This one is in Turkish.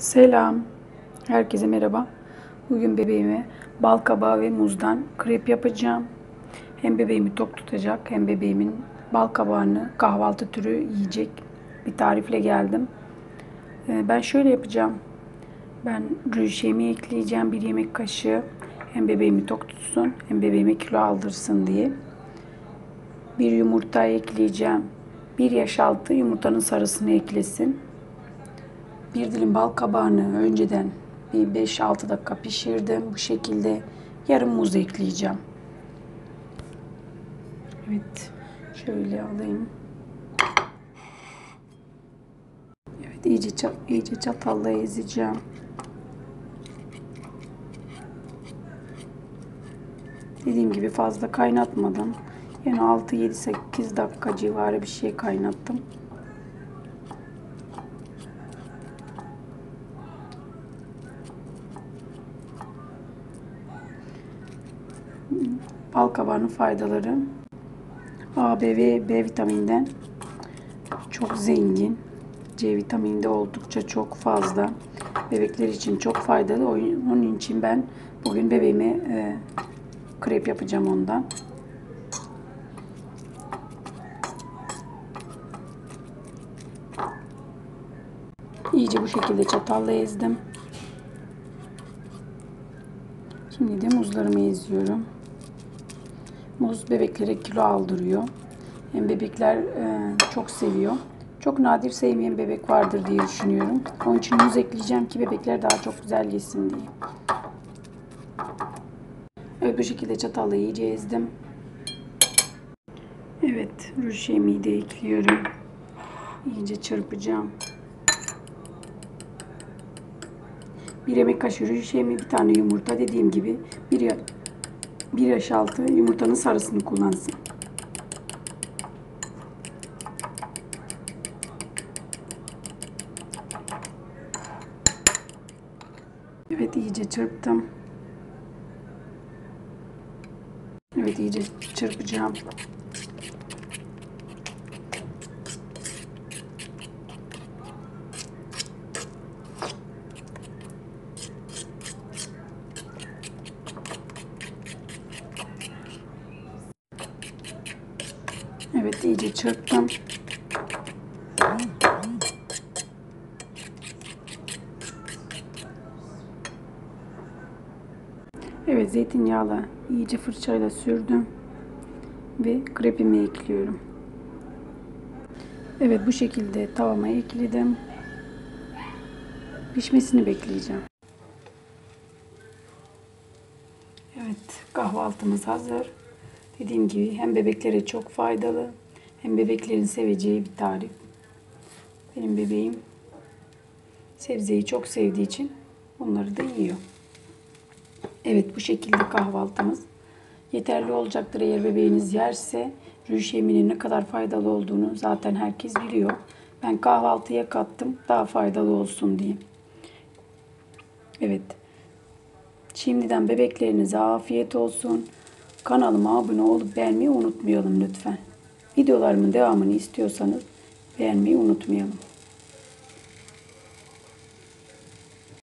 Selam. Herkese merhaba. Bugün bebeğime bal kabağı ve muzdan krep yapacağım. Hem bebeğimi tok tutacak hem bebeğimin bal kabağını kahvaltı türü yiyecek bir tarifle geldim. Ben şöyle yapacağım. Ben rüjemi ekleyeceğim 1 yemek kaşığı. Hem bebeğimi tok tutsun hem bebeğime kilo aldırsın diye. Bir yumurta ekleyeceğim. 1 yaş altı yumurtanın sarısını eklesin. Bir dilim bal kabağını önceden bir 5-6 dakika pişirdim. Bu şekilde yarım muz ekleyeceğim. Evet. Şöyle alayım. Evet, iyice çatalla ezeceğim. Dediğim gibi fazla kaynatmadım. Yani 6-7-8 dakika civarı bir şey kaynattım. Bal kabağının faydaları: A, B ve B vitamininden çok zengin. C vitamini de oldukça çok fazla. Bebekler için çok faydalı. Onun için ben bugün bebeğime krep yapacağım ondan. İyice bu şekilde çatalla ezdim. Şimdi de muzlarımı eziyorum. Muz bebeklere kilo aldırıyor. Hem bebekler çok seviyor. Çok nadir sevmeyen bebek vardır diye düşünüyorum. Onun için muz ekleyeceğim ki bebekler daha çok güzel yesin diye. Evet, bu şekilde çatalla iyice ezdim. Evet, rujemi de ekliyorum. İyice çırpacağım. 1 yemek kaşığı rujemi, 1 tane yumurta, dediğim gibi 1 yaş altı yumurtanın sarısını kullansın. Evet, iyice çırptım. Evet, iyice çırpacağım. Evet, iyice çırptım. Evet, zeytinyağla iyice fırçayla sürdüm ve krepimi ekliyorum. Evet, bu şekilde tavama ekledim. Pişmesini bekleyeceğim. Evet, kahvaltımız hazır. Dediğim gibi hem bebeklere çok faydalı hem bebeklerin seveceği bir tarif. Benim bebeğim sebzeyi çok sevdiği için bunları da yiyor. Evet, bu şekilde kahvaltımız yeterli olacaktır. Eğer bebeğiniz yerse rüj yeminin ne kadar faydalı olduğunu zaten herkes biliyor. Ben kahvaltıya kattım daha faydalı olsun diye. Evet. Şimdiden bebeklerinize afiyet olsun. Kanalıma abone olup beğenmeyi unutmayalım lütfen. Videolarımın devamını istiyorsanız beğenmeyi unutmayalım.